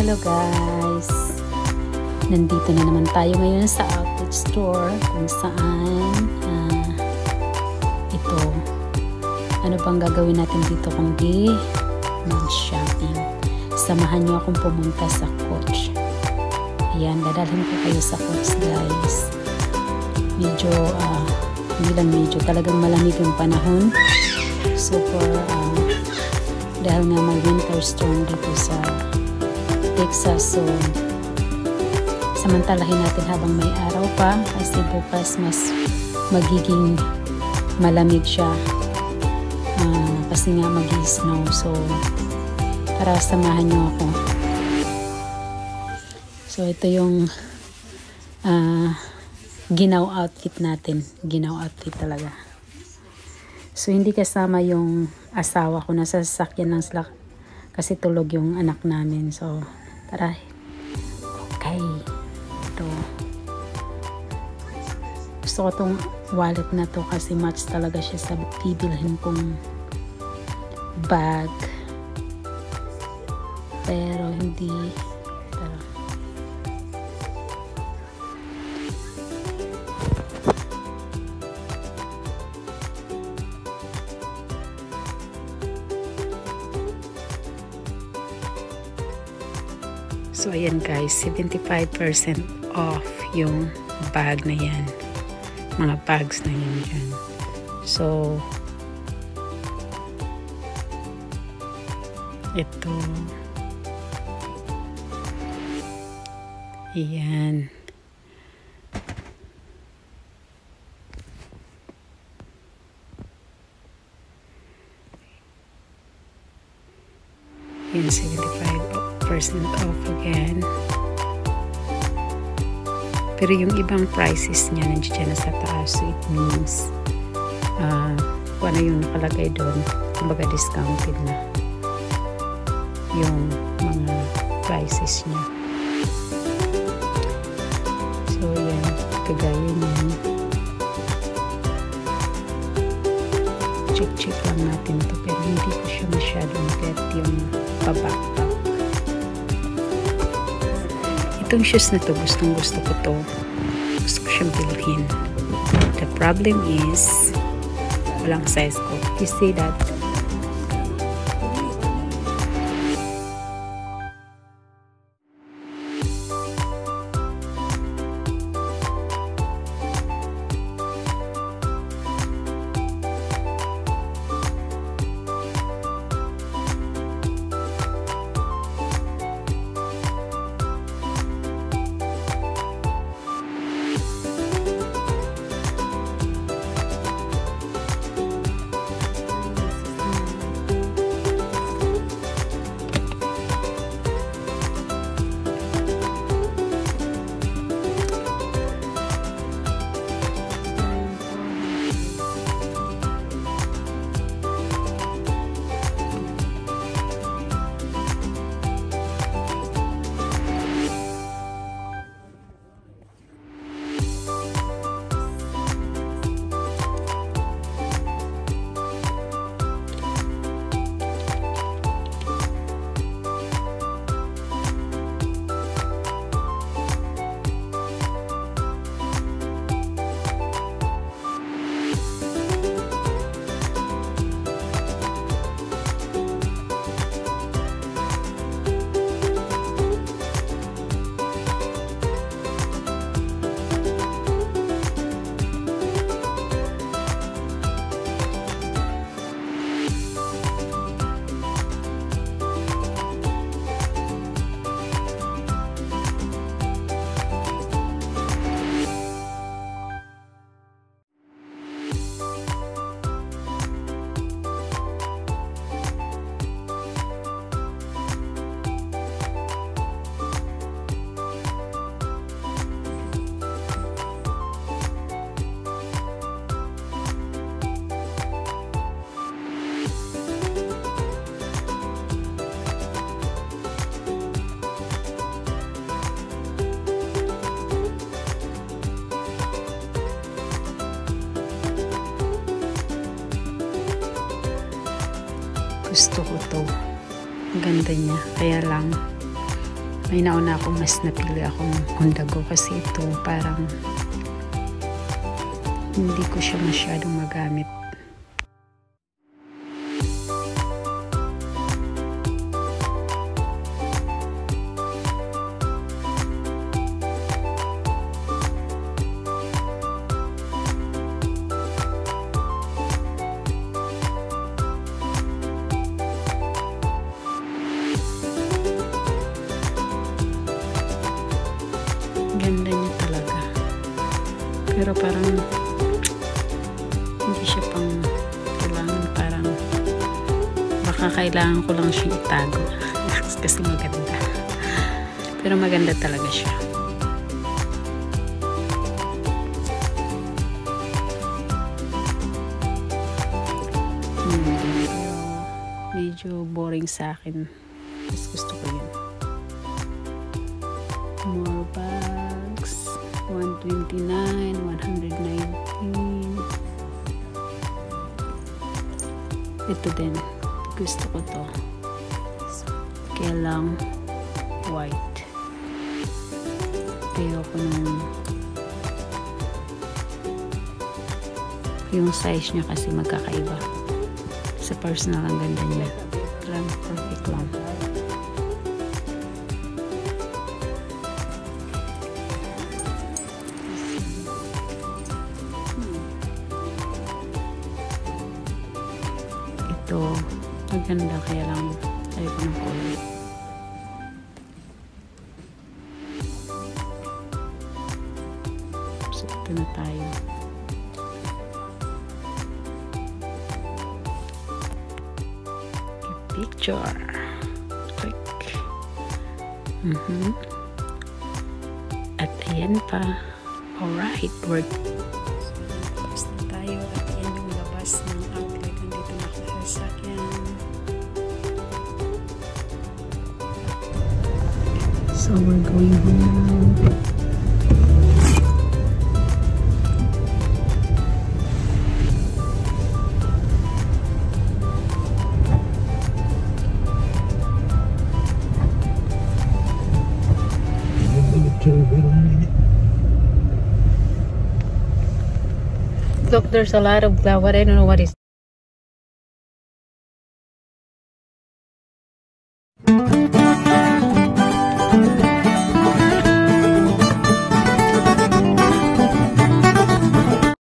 Hello guys! Nandito na naman tayo ngayon sa outlet store kung saan ito, ano bang gagawin natin dito kundi mag-shopping. Samahan nyo akong pumunta sa coach. Ayan, dadalhin ko kayo sa coach guys. Medyo, hindi lang medyo, talagang malamig yung panahon. Super, dahil nga may winter storm dito sa Texas, so samantalahin natin habang may araw pa kasi bukas mas magiging malamig siya kasi nga mag-snow. So tara, samahan nyo ako. So ito yung ginaw outfit natin, ginaw outfit talaga. So hindi kasama yung asawa ko, nasa sasakyan lang sila kasi tulog yung anak namin. So tara. Okay. Ito. Gusto ko tong wallet na to kasi match talaga siya sa bibilhin kong bag. Pero hindi. Tara. So ayan guys, 75% off yung bag na yan, mga bags na yan dyan. So ito, ayan, yan 75% off again. Pero yung ibang prices niya nandiyan na sa taas, so it means kung ano yung nakalagay doon, kumbaga discounted na yung mga prices niya. So yan, kagaya niyan, check lang natin to, pero hindi ko siya masyadong get yung pa-backpack. Itong shoes na to, gustong gusto ko to. Gusto ko siyang bilhin. The problem is, walang size ko. You see that? Gusto ko to. Ang ganda niya. Kaya lang may nauna akong mas napili akong Honda Go kasi ito parang hindi ko siya masyadong magamit. Ganda niya talaga. Pero parang hindi siya pang kailangan, parang baka kailangan ko lang siyang itago kasi maganda. Pero maganda talaga siya. Medyo boring sa akin. Mas gusto ko yun. More bags. 129, 119. Ito din. Gusto ko to. Kaya lang white. Pero ko nung yung size niya kasi magkakaiba. Sa personal ang ganda niya. Grand perfect lang. Ito maganda kaya lang ayaw ko ng color. So ito na tayo. Picture. Click. At ayan pa. Alright, work. Tapos na tayo at ayan yung labas ng outlet. Nandito na ako sa sakyan. So we're going home. Look, there's a lot of what I don't know what is